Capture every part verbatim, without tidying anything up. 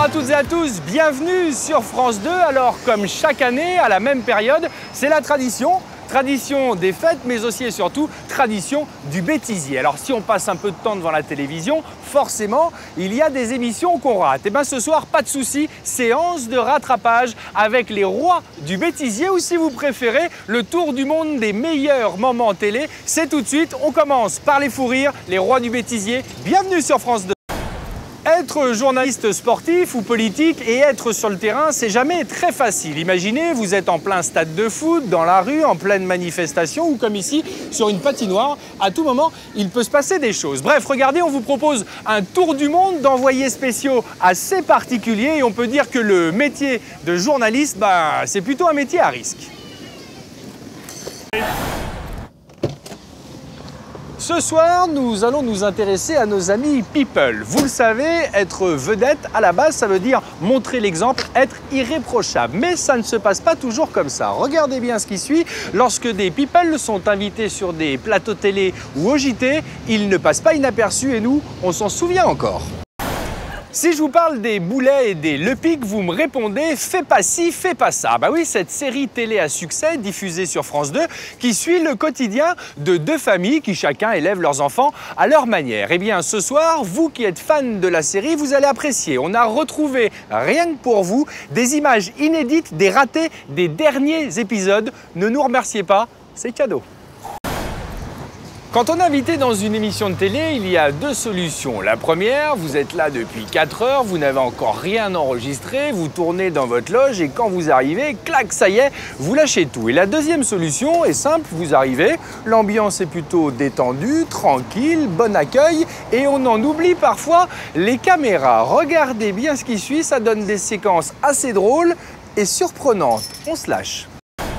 à toutes et à tous, bienvenue sur France deux. Alors comme chaque année, à la même période, c'est la tradition. Tradition des fêtes, mais aussi et surtout tradition du bêtisier. Alors si on passe un peu de temps devant la télévision, forcément, il y a des émissions qu'on rate. Et bien ce soir, pas de souci, séance de rattrapage avec les rois du bêtisier, ou si vous préférez, le tour du monde des meilleurs moments télé. C'est tout de suite, on commence par les fous rires, les rois du bêtisier. Bienvenue sur France deux. Être journaliste sportif ou politique et être sur le terrain, c'est jamais très facile. Imaginez, vous êtes en plein stade de foot, dans la rue, en pleine manifestation ou comme ici, sur une patinoire. À tout moment, il peut se passer des choses. Bref, regardez, on vous propose un tour du monde d'envoyés spéciaux assez particuliers et on peut dire que le métier de journaliste, bah, c'est plutôt un métier à risque. Ce soir, nous allons nous intéresser à nos amis people. Vous le savez, être vedette, à la base, ça veut dire montrer l'exemple, être irréprochable. Mais ça ne se passe pas toujours comme ça. Regardez bien ce qui suit. Lorsque des people sont invités sur des plateaux télé ou au J T, ils ne passent pas inaperçus et nous, on s'en souvient encore. Si je vous parle des Boulets et des Lepic, vous me répondez « fais pas ci, fais pas ça ». Bah oui, cette série télé à succès diffusée sur France deux qui suit le quotidien de deux familles qui chacun élèvent leurs enfants à leur manière. Eh bien ce soir, vous qui êtes fan de la série, vous allez apprécier. On a retrouvé, rien que pour vous, des images inédites, des ratés des derniers épisodes. Ne nous remerciez pas, c'est cadeau. Quand on est invité dans une émission de télé, il y a deux solutions. La première, vous êtes là depuis quatre heures, vous n'avez encore rien enregistré, vous tournez dans votre loge et quand vous arrivez, clac, ça y est, vous lâchez tout. Et la deuxième solution est simple, vous arrivez, l'ambiance est plutôt détendue, tranquille, bon accueil et on en oublie parfois les caméras. Regardez bien ce qui suit, ça donne des séquences assez drôles et surprenantes. On se lâche.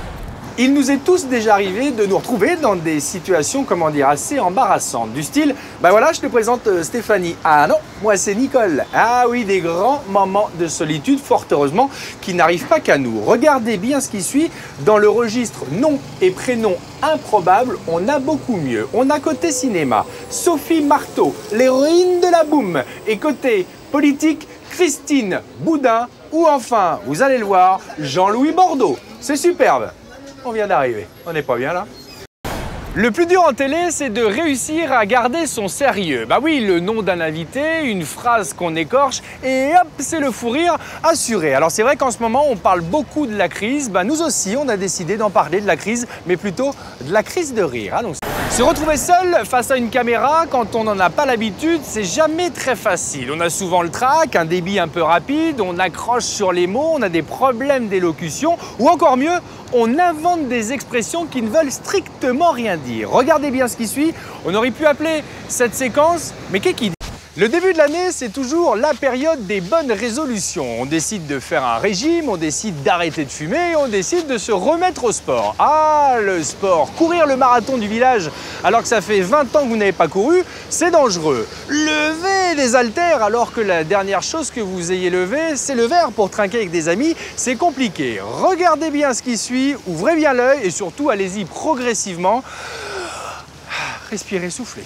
Il nous est tous déjà arrivé de nous retrouver dans des situations, comment dire, assez embarrassantes. Du style, ben voilà, je te présente Stéphanie. Ah non, moi c'est Nicole. Ah oui, des grands moments de solitude, fort heureusement, qui n'arrivent pas qu'à nous. Regardez bien ce qui suit. Dans le registre nom et prénom improbable, on a beaucoup mieux. On a côté cinéma, Sophie Marteau, l'héroïne de la boum. Et côté politique, Christine Boudin. Ou enfin, vous allez le voir, Jean-Louis Bordeaux. C'est superbe. On vient d'arriver, on n'est pas bien là. Le plus dur en télé, c'est de réussir à garder son sérieux. Bah oui, le nom d'un invité, une phrase qu'on écorche et hop, c'est le fou rire assuré. Alors c'est vrai qu'en ce moment, on parle beaucoup de la crise. Bah nous aussi, on a décidé d'en parler de la crise, mais plutôt de la crise de rire. Hein, donc, se retrouver seul face à une caméra quand on n'en a pas l'habitude, c'est jamais très facile. On a souvent le trac, un débit un peu rapide, on accroche sur les mots, on a des problèmes d'élocution ou encore mieux, on invente des expressions qui ne veulent strictement rien dire. Regardez bien ce qui suit, on aurait pu appeler cette séquence « Mais qu'est-ce qu'il dit ?» Le début de l'année, c'est toujours la période des bonnes résolutions. On décide de faire un régime, on décide d'arrêter de fumer, on décide de se remettre au sport. Ah, le sport! Courir le marathon du village alors que ça fait vingt ans que vous n'avez pas couru, c'est dangereux. Lever des haltères alors que la dernière chose que vous ayez levée, c'est le verre pour trinquer avec des amis, c'est compliqué. Regardez bien ce qui suit, ouvrez bien l'œil et surtout allez-y progressivement. Respirez, soufflez.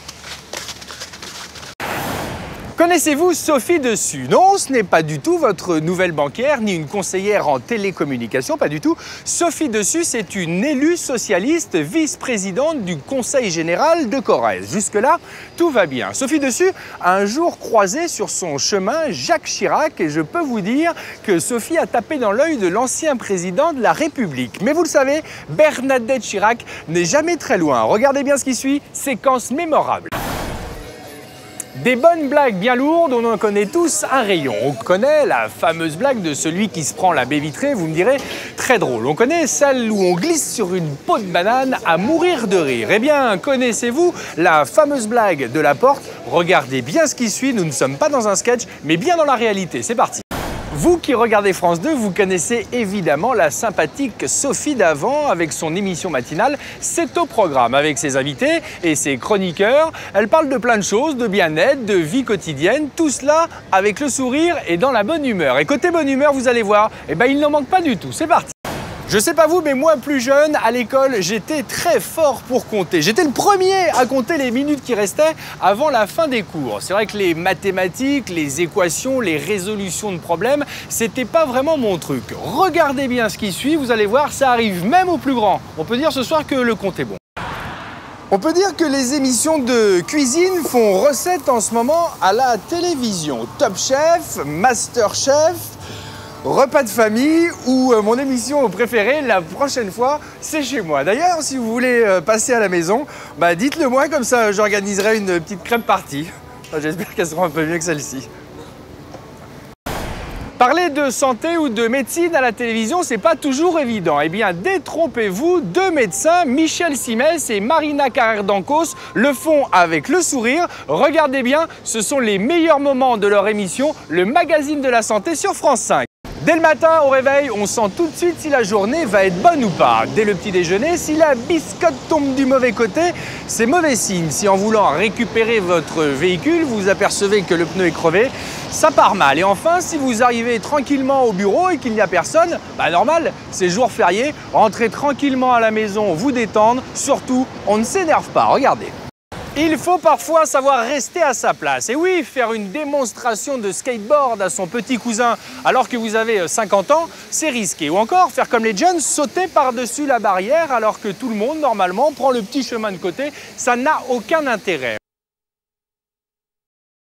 Connaissez-vous Sophie Dessus? Non, ce n'est pas du tout votre nouvelle banquière ni une conseillère en télécommunication, pas du tout. Sophie Dessus, c'est une élue socialiste, vice-présidente du Conseil général de Corrèze. Jusque-là, tout va bien. Sophie Dessus a un jour croisé sur son chemin Jacques Chirac et je peux vous dire que Sophie a tapé dans l'œil de l'ancien président de la République. Mais vous le savez, Bernadette Chirac n'est jamais très loin. Regardez bien ce qui suit, séquence mémorable. Des bonnes blagues bien lourdes, on en connaît tous un rayon. On connaît la fameuse blague de celui qui se prend la baie vitrée, vous me direz, très drôle. On connaît celle où on glisse sur une peau de banane à mourir de rire. Eh bien, connaissez-vous la fameuse blague de la porte? Regardez bien ce qui suit, nous ne sommes pas dans un sketch, mais bien dans la réalité. C'est parti. Vous qui regardez France deux, vous connaissez évidemment la sympathique Sophie Davant avec son émission matinale C'est au programme. Avec ses invités et ses chroniqueurs, elle parle de plein de choses, de bien-être, de vie quotidienne, tout cela avec le sourire et dans la bonne humeur. Et côté bonne humeur, vous allez voir, eh ben, il n'en manque pas du tout. C'est parti. Je sais pas vous, mais moi plus jeune, à l'école, j'étais très fort pour compter. J'étais le premier à compter les minutes qui restaient avant la fin des cours. C'est vrai que les mathématiques, les équations, les résolutions de problèmes, c'était pas vraiment mon truc. Regardez bien ce qui suit, vous allez voir, ça arrive même aux plus grands. On peut dire ce soir que le compte est bon. On peut dire que les émissions de cuisine font recette en ce moment à la télévision. Top Chef, Master Chef, Repas de famille ou euh, mon émission préférée, la prochaine fois, c'est chez moi. D'ailleurs, si vous voulez euh, passer à la maison, bah dites-le moi, comme ça j'organiserai une petite crème party. Enfin, j'espère qu'elle sera un peu mieux que celle-ci. Parler de santé ou de médecine à la télévision, c'est pas toujours évident. Eh bien, détrompez-vous, deux médecins, Michel Simès et Marina Carrère d'Ancos, le font avec le sourire. Regardez bien, ce sont les meilleurs moments de leur émission, le magazine de la santé sur France cinq. Dès le matin, au réveil, on sent tout de suite si la journée va être bonne ou pas. Dès le petit déjeuner, si la biscotte tombe du mauvais côté, c'est mauvais signe. Si en voulant récupérer votre véhicule, vous apercevez que le pneu est crevé, ça part mal. Et enfin, si vous arrivez tranquillement au bureau et qu'il n'y a personne, bah normal, c'est jour férié, rentrez tranquillement à la maison, vous détendre. Surtout, on ne s'énerve pas, regardez. Il faut parfois savoir rester à sa place. Et oui, faire une démonstration de skateboard à son petit cousin alors que vous avez cinquante ans, c'est risqué. Ou encore, faire comme les jeunes, sauter par-dessus la barrière alors que tout le monde, normalement, prend le petit chemin de côté. Ça n'a aucun intérêt.